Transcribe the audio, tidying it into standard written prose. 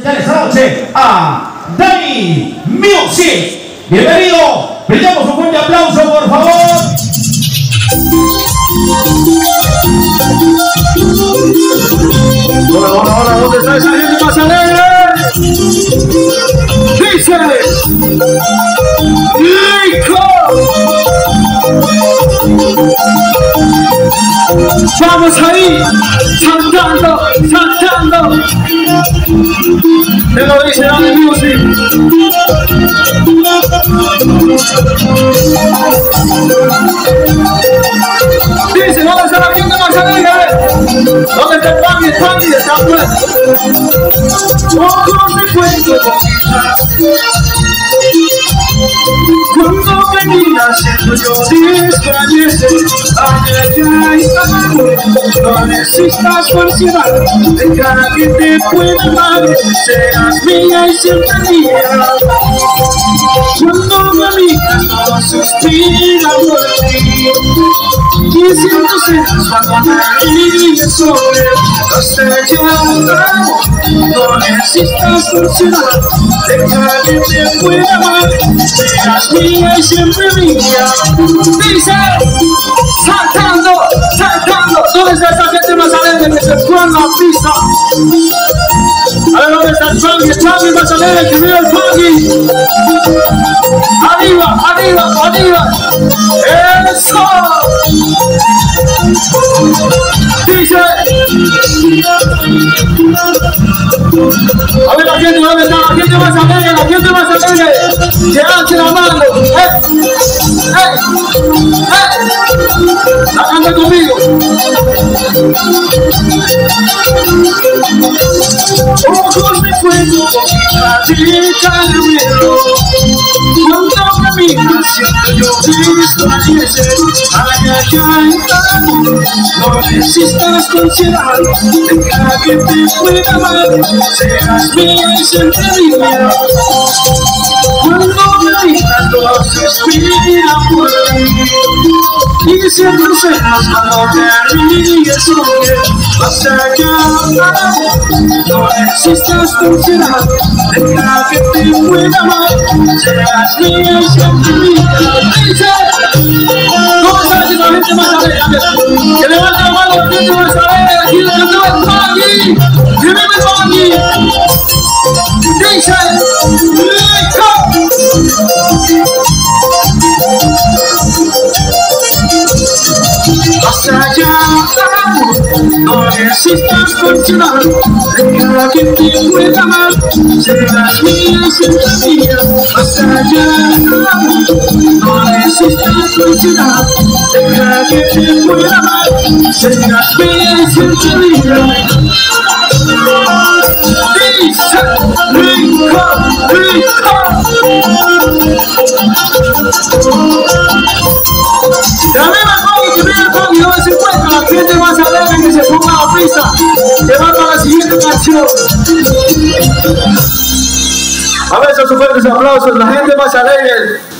Esta noche a Dani Music. Bienvenido. Brindamos un fuerte aplauso, por favor. Hola, ¿dónde está esa gente más alegre? Dice Nico. Vamos ahí, saltando. Te lo dice Dani Music. Dice, ¿dónde está la gente más alegre? ¿Dónde está el Pangy? Está pues. Ojos de cuento cuando me miras siento yo desfallece. Ay, no necesitas falsedad. Deja que te pueda amar. Serás mía y siempre mía. Cuando me miras todo suspira por ti. Y siento celos cuando me ríes sobre hasta ya. No necesitas falsedad. Deja que te pueda amar. Serás mía y siempre mía. Dice, saltando. ¿Dónde está esa gente más alegre que se fue en la pista? A ver, ¿dónde está el Pangy más alegre que vive el Pangy? Arriba. Eso. Dice. A ver, la gente, ¿dónde está? La gente más alegre. Levante la mano. La canta conmigo. Ojos de fuego, platica de miedo. Cuando me miras siento yo desfallecer. Ay, no necesitas considerar. Deja que te pueda amar. Serás mía y siempre mía. Cuando me miras todo suspira por ti. Y siento celos cuando te ríes sobre hasta allá. No necesitas considerar. Deja que te pueda amar. Serás mía y siempre mía. Dice, ¿cómo está la gente más alegre? Que levante la mano la gente más alegre. Aquí le cantó el Pangy. Que vive el Pangy. Dice, Nico. Hasta allá, no necesitas considerar. Deja que te pueda amar. Serás mía y siempre mía. Hasta allá, no necesitas considerar. Deja que te pueda amar. Serás mía y siempre mía. Dice Nico. La misma Pangy que viene el Pangy, ¿dónde se encuentra? La gente más alegre que se ponga a la pista. Que va para la siguiente canción. A ver, esos fuertes aplausos, la gente más alegre.